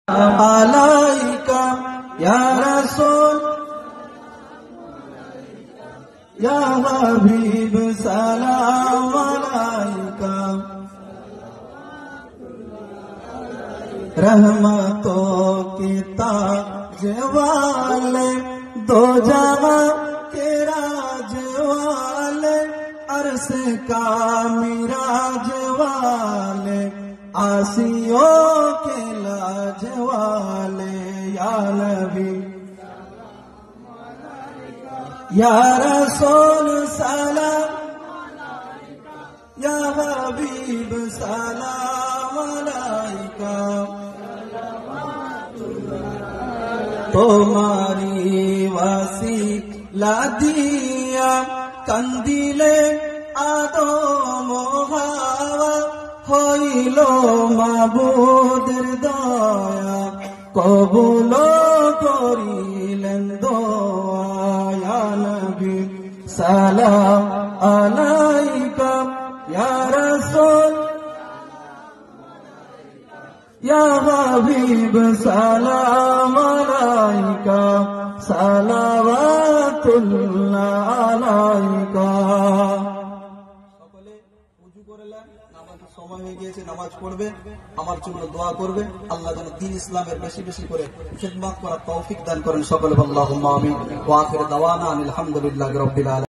আলাইকা ইয়া রাসূল ইয়া হাবিব সালাম আলাইকা रहमतों की ताज वाले दो जहां के राज वाले अर्श का मिराज वाले आसियों के लाज वाले या नबी या रसूल सलाम या हबीब सलाम अलैका तुम्हारी वसीला दिया कंदिले आदम हावा হইল মাবুদের দয়া কবুল করিলেন দোয়া ইয়া নবী সালাম আলাইকা ইয়া রাসূল ইয়া হাবিব সালাম আলাইকা সালাওয়াতুল্লাহ আলাইকা। সময় হয়ে গিয়েছে, নামাজ পড়বে, আমার জন্য দোয়া করবে, আল্লাহ যেন দ্বীন ইসলামের বেশি বেশি করে খিদমত করার তৌফিক দান করেন সকলে। আল্লাহুম্মা আমিন। ওয়া আখিরু দাওয়ানা আলহামদুলিল্লাহি রাব্বিল আলামিন।